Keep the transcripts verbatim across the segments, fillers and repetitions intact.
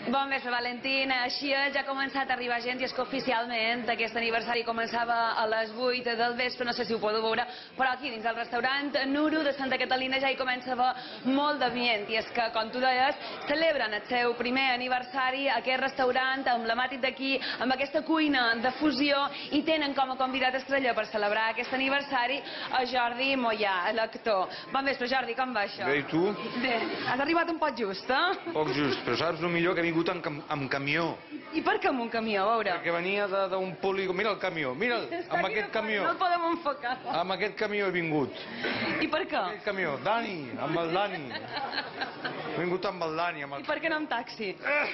Bon vespre, Valentín. Així ja ha començat a arribar gent i és que oficialment aquest aniversari començava a les vuit del vespre, no sé si ho podeu veure, però aquí dins del restaurant Nuro de Santa Catalina ja hi comença a haver molt d'ambient i és que, com tu deies, celebren el seu primer aniversari a aquest restaurant emblemàtic d'aquí, amb aquesta cuina de fusió i tenen com a convidat estrella per celebrar aquest aniversari a Jordi Moyà, l'actor. Bon vespre, Jordi, com va això? Bé, i tu? Bé, has arribat un poc just, eh? Poc just, però saps el millor? Que he vingut amb, cam amb camió. I per què amb un camió, a veure? Perquè venia d'un polígon. Mira el camió, mira'l, amb aquest camió. No el podem enfocar. Amb aquest camió he vingut. I per què? Aquest camió, Dani, amb el Dani. He vingut amb el Dani. Amb el... I per què no amb taxi?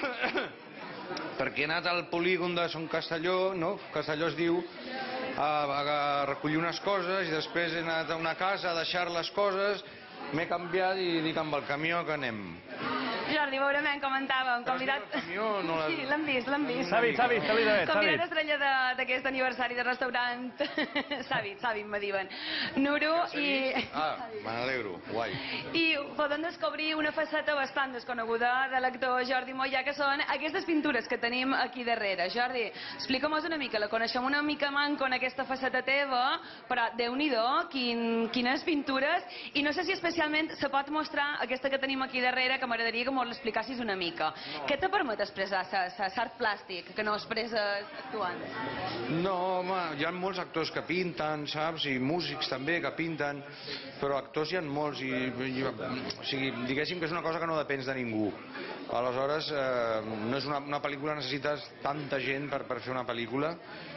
Perquè he anat al polígon de Son Castelló, no? Castelló es diu, a, a recollir unes coses i després he anat a una casa a deixar les coses, m'he canviat i dic amb el camió que anem. Jordi, veurement, comentàvem, convidat... Però el camió no l'has... Sí, l'hem vist, l'hem vist. S'ha vist, s'ha vist, s'ha vist, s'ha vist. Convidat estrella d'aquest aniversari de restaurant... S'ha vist, s'ha vist, me diuen. Nuro i... Ah, me n'alegro, guai. I podem descobrir una faceta bastant desconeguda de l'actor Jordi Moyà, que són aquestes pintures que tenim aquí darrere. Jordi, explica'm-nos una mica, la coneixem una mica manco en aquesta faceta teva, però Déu-n'hi-do, quin, quines pintures, i no sé si especialment se pot mostrar aquesta que tenim aquí darrere, que m'agradaria que m'ho l'explicassis una mica. No. Què te permet expressar l'art plàstic, que no expresses actuant? No, home, hi ha molts actors que pinten, saps? I músics també que pinten, però actors hi ha molts i, i o sigui, diguéssim que és una cosa que no depens de ningú. Aleshores, eh, no és una, una pel·lícula, necessites tanta gent per, per fer una pel·lícula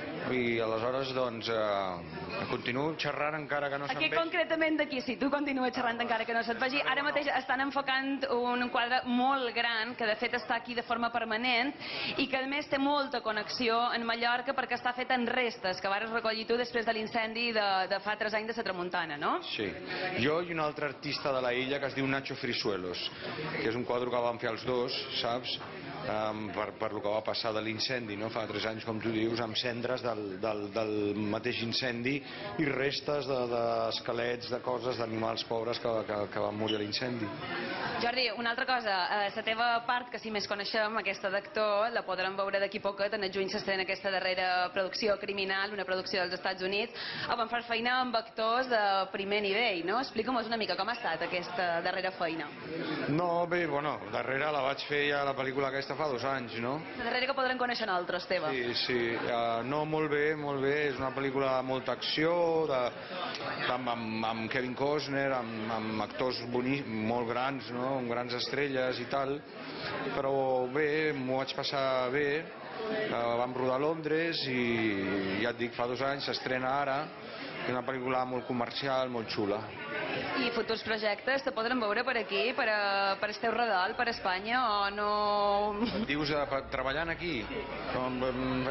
i aleshores, doncs, eh, continuo xerrant encara que no se'n vegi. Aquí concretament d'aquí, si tu continues xerrant encara que no se't vegi, ara mateix estan enfocant un quadre molt gran, que de fet està aquí de forma permanent i que a més té molta connexió en Mallorca perquè està fet en restes que vas recollir tu després de l'incendi de, de fa tres anys de la Tramuntana, no? Sí. Jo i un altre artista de la illa que es diu Nacho Frisuelos, que és un quadre que vam fer els dos, saps? Um, per, per lo que va passar de l'incendi, no? Fa tres anys, com tu dius, amb cendres del, del, del mateix incendi i restes d'esquelets, de, de coses, d'animals pobres que, que, que van morir a l'incendi. Jordi, una altra cosa, eh, la teva part, que si més coneixem, aquesta d'actor, la podrem veure d'aquí poquet, en el juny s'estrena aquesta darrera producció Criminal, una producció dels Estats Units, on van fer feina amb actors de primer nivell, no? Explica'm-nos una mica com ha estat aquesta darrera feina. No, bé, bueno, darrere la vaig fer ja la pel·lícula aquesta fa dos anys, no? La darrera que podrem conèixer altres, teva. Sí, sí, uh, no, molt bé, molt bé, és una pel·lícula de molta acció, de, amb, amb, amb Kevin Costner, amb, amb actors bonics, molt grans, no? Amb grans estrelles i tal, però bé, m'ho vaig passar bé, uh, vam rodar a Londres i ja et dic, fa dos anys, s'estrena ara, és una pel·lícula molt comercial, molt xula. I futurs projectes te podrem veure per aquí, per, a, per el teu redol, per Espanya, o no... Dius uh, treballant aquí? Sí. No,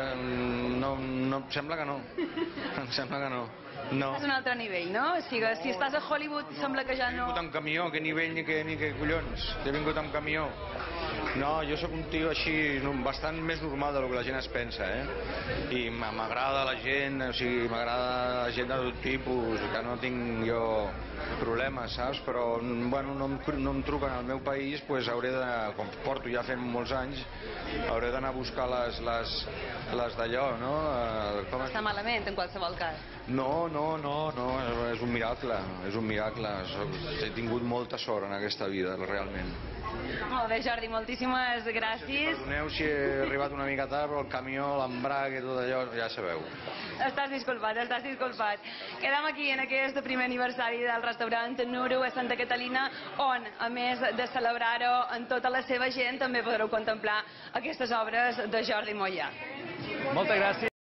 no, no, em sembla que no. Em sembla que no. No. És un altre nivell, no? O sigui, si estàs a Hollywood sembla que ja no... He vingut amb camió, que nivell ni que, ni que collons. He vingut amb camió. No, jo sóc un tio així, bastant més normal del que la gent es pensa, eh? I m'agrada la gent, o sigui, m'agrada la gent de tot tipus, que no tinc jo problemes, saps? Però, bueno, no em, no em truquen al meu país, doncs hauré de, com porto ja fent molts anys, hauré d'anar a buscar les, les, les d'allò, no? Com està malament, en qualsevol cas. No, no, no, no, és un miracle, és un miracle. He tingut molta sort en aquesta vida, realment. Molt bé, Jordi, moltíssimes gràcies. Perdoneu si he arribat una mica tard, però el camió, l'embrague i tot allò, ja sabeu. Estàs disculpat, estàs disculpat. Quedem aquí en aquest primer aniversari del restaurant Nuro a Santa Catalina, on, a més de celebrar-ho amb tota la seva gent, també podreu contemplar aquestes obres de Jordi Moyà. Moltes gràcies.